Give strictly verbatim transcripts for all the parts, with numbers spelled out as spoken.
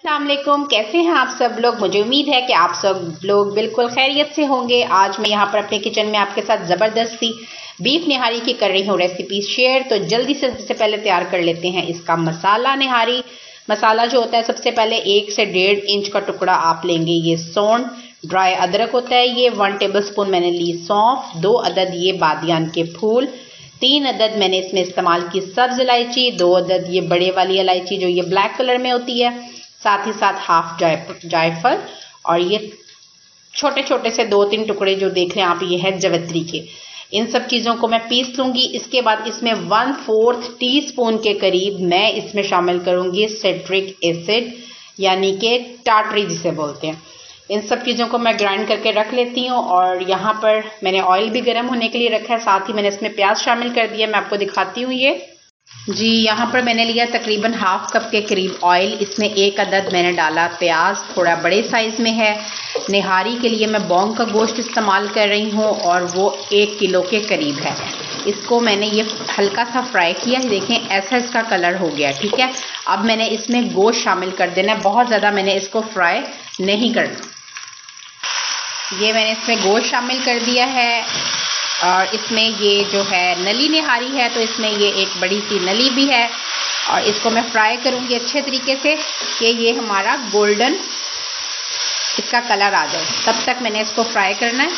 अस्सलामुअलैकुम, कैसे हैं आप सब लोग। मुझे उम्मीद है कि आप सब लोग बिल्कुल खैरियत से होंगे। आज मैं यहाँ पर अपने किचन में आपके साथ ज़बरदस्ती बीफ निहारी की कर रही हूँ रेसिपी शेयर। तो जल्दी से सबसे पहले तैयार कर लेते हैं इसका मसाला। निहारी मसाला जो होता है, सबसे पहले एक से डेढ़ इंच का टुकड़ा आप लेंगे ये सौंठ, ड्राई अदरक होता है ये, वन टेबल स्पून मैंने ली सौंफ, दो अदद ये बादियान के फूल, तीन अदद मैंने इसमें इस्तेमाल की सब्ज इलायची, दो अदद ये बड़े वाली इलायची जो ये ब्लैक कलर में होती है, साथ ही साथ हाफ जायफल, और ये छोटे छोटे से दो तीन टुकड़े जो देख रहे हैं आप ये है जवित्री के। इन सब चीज़ों को मैं पीस लूँगी। इसके बाद इसमें वन फोर्थ टी स्पून के करीब मैं इसमें शामिल करूँगी सिट्रिक एसिड, यानी कि टाटरी जिसे बोलते हैं। इन सब चीज़ों को मैं ग्राइंड करके रख लेती हूँ। और यहाँ पर मैंने ऑयल भी गर्म होने के लिए रखा है, साथ ही मैंने इसमें प्याज शामिल कर दिया। मैं आपको दिखाती हूँ ये जी, यहाँ पर मैंने लिया तकरीबन हाफ कप के करीब ऑयल। इसमें एक अदद मैंने डाला प्याज, थोड़ा बड़े साइज़ में है। निहारी के लिए मैं बॉन्ग का गोश्त इस्तेमाल कर रही हूँ और वो एक किलो के करीब है। इसको मैंने ये हल्का सा फ्राई किया, देखें ऐसा इसका कलर हो गया, ठीक है। अब मैंने इसमें गोश्त शामिल कर देना है, बहुत ज़्यादा मैंने इसको फ्राई नहीं करना। ये मैंने इसमें गोश्त शामिल कर दिया है और इसमें ये जो है नली निहारी है, तो इसमें ये एक बड़ी सी नली भी है और इसको मैं फ्राई करूँगी अच्छे तरीके से कि ये हमारा गोल्डन इसका कलर आ जाए। तब तक मैंने इसको फ्राई करना है।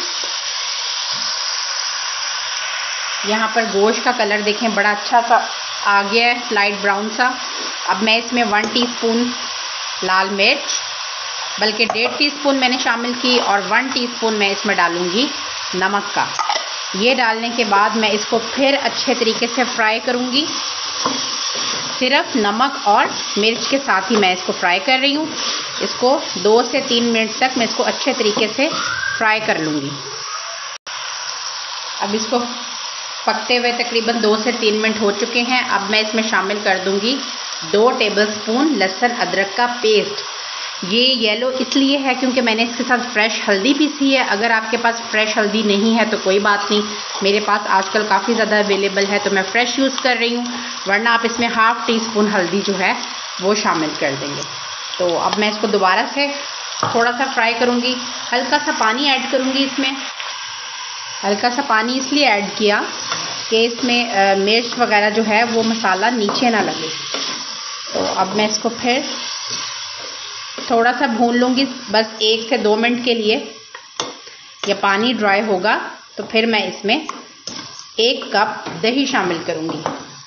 यहाँ पर गोश्त का कलर देखें बड़ा अच्छा सा आ गया है, लाइट ब्राउन सा। अब मैं इसमें वन टीस्पून लाल मिर्च, बल्कि डेढ़ टीस्पून मैंने शामिल की, और वन टीस्पून मैं इसमें डालूँगी नमक का। ये डालने के बाद मैं इसको फिर अच्छे तरीके से फ्राई करूँगी। सिर्फ नमक और मिर्च के साथ ही मैं इसको फ्राई कर रही हूँ। इसको दो से तीन मिनट तक मैं इसको अच्छे तरीके से फ्राई कर लूँगी। अब इसको पकते हुए तकरीबन दो से तीन मिनट हो चुके हैं। अब मैं इसमें शामिल कर दूँगी दो टेबलस्पून लहसुन अदरक का पेस्ट। ये येलो इसलिए है क्योंकि मैंने इसके साथ फ्रेश हल्दी पीसी है। अगर आपके पास फ्रेश हल्दी नहीं है तो कोई बात नहीं, मेरे पास आजकल काफ़ी ज़्यादा अवेलेबल है तो मैं फ्रेश यूज़ कर रही हूँ, वरना आप इसमें हाफ़ टी स्पून हल्दी जो है वो शामिल कर देंगे। तो अब मैं इसको दोबारा से थोड़ा सा फ्राई करूँगी। हल्का सा पानी ऐड करूँगी इसमें। हल्का सा पानी इसलिए ऐड किया कि इसमें मिर्च वगैरह जो है वो मसाला नीचे ना लगे। तो अब मैं इसको फिर थोड़ा सा भून लूँगी, बस एक से दो मिनट के लिए। या पानी ड्राई होगा तो फिर मैं इसमें एक कप दही शामिल करूँगी।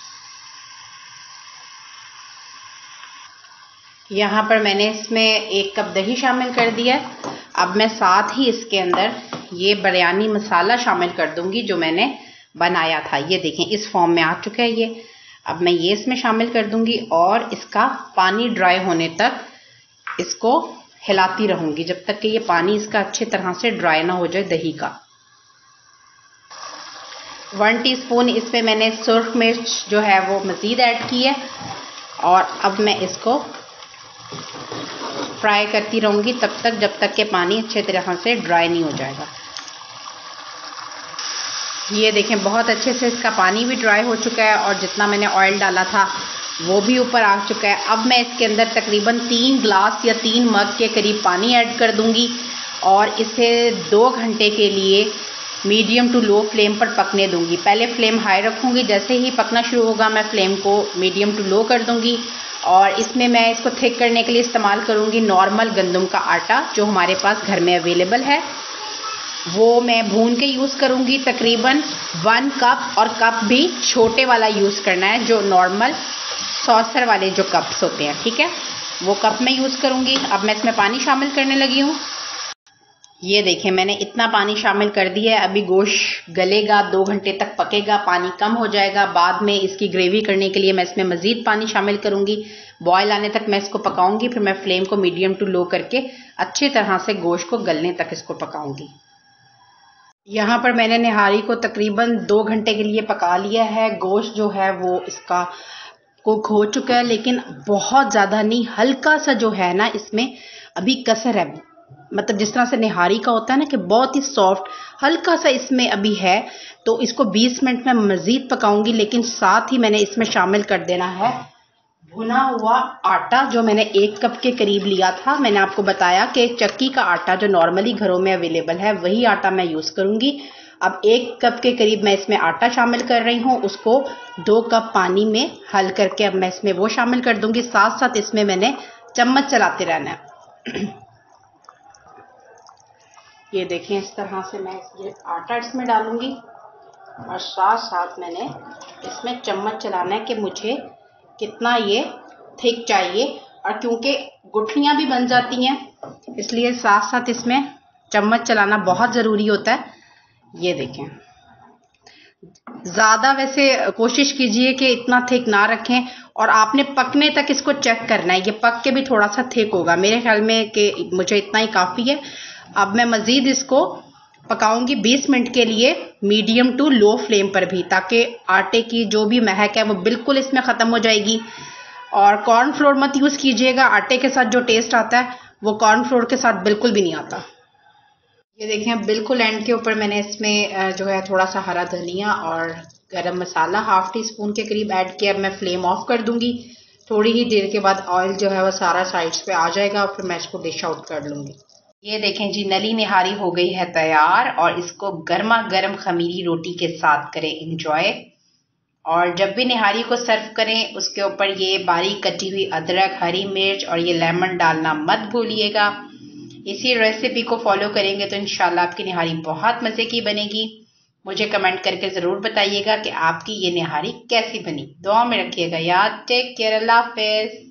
यहाँ पर मैंने इसमें एक कप दही शामिल कर दिया। अब मैं साथ ही इसके अंदर ये बिरयानी मसाला शामिल कर दूँगी जो मैंने बनाया था। ये देखें इस फॉर्म में आ चुका है ये। अब मैं ये इसमें शामिल कर दूँगी और इसका पानी ड्राई होने तक इसको हिलाती रहूंगी जब तक कि ये पानी इसका अच्छी तरह से ड्राई ना हो जाए दही का। वन टीस्पून इसमें मैंने सुर्ख मिर्च जो है वो मज़ीद ऐड की है और अब मैं इसको फ्राई करती रहूंगी तब तक जब तक कि पानी अच्छे तरह से ड्राई नहीं हो जाएगा। ये देखें बहुत अच्छे से इसका पानी भी ड्राई हो चुका है और जितना मैंने ऑयल डाला था वो भी ऊपर आ चुका है। अब मैं इसके अंदर तकरीबन तीन ग्लास या तीन मग के करीब पानी ऐड कर दूंगी और इसे दो घंटे के लिए मीडियम टू लो फ्लेम पर पकने दूंगी। पहले फ्लेम हाई रखूंगी, जैसे ही पकना शुरू होगा मैं फ्लेम को मीडियम टू लो कर दूंगी। और इसमें मैं इसको थिक करने के लिए इस्तेमाल करूंगी नॉर्मल गंदम का आटा जो हमारे पास घर में अवेलेबल है, वो मैं भून के यूज़ करूंगी। तकरीबन वन कप, और कप भी छोटे वाला यूज़ करना है जो नॉर्मल सॉसर वाले जो कप्स होते हैं, ठीक है, वो कप में यूज़ करूँगी। अब मैं इसमें पानी शामिल करने लगी हूँ। ये देखें मैंने इतना पानी शामिल कर दिया है। अभी गोश्त गलेगा, दो घंटे तक पकेगा, पानी कम हो जाएगा। बाद में इसकी ग्रेवी करने के लिए मैं इसमें मज़ीद पानी शामिल करूँगी। बॉयल आने तक मैं इसको पकाऊँगी, फिर मैं फ्लेम को मीडियम टू लो करके अच्छी तरह से गोश्त को गलने तक इसको पकाऊँगी। यहाँ पर मैंने निहारी को तकरीबन दो घंटे के लिए पका लिया है। गोश्त जो है वो इसका कुक हो चुका है, लेकिन बहुत ज़्यादा नहीं, हल्का सा जो है ना इसमें अभी कसर है। मतलब जिस तरह से निहारी का होता है ना कि बहुत ही सॉफ्ट, हल्का सा इसमें अभी है। तो इसको बीस मिनट में मज़ीद पकाऊंगी, लेकिन साथ ही मैंने इसमें शामिल कर देना है भुना हुआ आटा जो मैंने एक कप के करीब लिया था। मैंने आपको बताया कि चक्की का आटा जो नॉर्मली घरों में अवेलेबल है वही आटा मैं यूज़ करूँगी। अब एक कप के करीब मैं इसमें आटा शामिल कर रही हूँ, उसको दो कप पानी में हल करके अब मैं इसमें वो शामिल कर दूंगी। साथ साथ इसमें मैंने चम्मच चलाते रहना है। ये देखें, इस तरह से मैं ये आटा इसमें डालूंगी और साथ साथ मैंने इसमें चम्मच चलाना है कि मुझे कितना ये थिक चाहिए। और क्योंकि गुठलियाँ भी बन जाती हैं इसलिए साथ साथ इसमें चम्मच चलाना बहुत ज़रूरी होता है। ये देखें, ज़्यादा वैसे कोशिश कीजिए कि इतना थिक ना रखें और आपने पकने तक इसको चेक करना है। ये पक के भी थोड़ा सा थिक होगा मेरे ख्याल में कि मुझे इतना ही काफ़ी है। अब मैं मज़ीद इसको पकाऊंगी बीस मिनट के लिए मीडियम टू लो फ्लेम पर भी, ताकि आटे की जो भी महक है वो बिल्कुल इसमें ख़त्म हो जाएगी। और कॉर्नफ्लोर मत यूज़ कीजिएगा, आटे के साथ जो टेस्ट आता है वो कॉर्नफ्लोर के साथ बिल्कुल भी नहीं आता। ये देखें, बिल्कुल एंड के ऊपर मैंने इसमें जो है थोड़ा सा हरा धनिया और गरम मसाला हाफ टी स्पून के करीब ऐड किया। अब मैं फ्लेम ऑफ कर दूंगी। थोड़ी ही देर के बाद ऑयल जो है वो सारा साइड्स पे आ जाएगा और फिर मैं इसको डिश आउट कर लूँगी। ये देखें जी, नली निहारी हो गई है तैयार और इसको गर्मा गर्म खमीरी रोटी के साथ करें इंजॉय। और जब भी निहारी को सर्व करें उसके ऊपर ये बारीक कटी हुई अदरक, हरी मिर्च और ये लेमन डालना मत भूलिएगा। इसी रेसिपी को फॉलो करेंगे तो इंशाल्लाह आपकी निहारी बहुत मज़े की बनेगी। मुझे कमेंट करके ज़रूर बताइएगा कि आपकी ये निहारी कैसी बनी। दुआ में रखिएगा याद। टेक केयर, अल्लाह हाफिज़।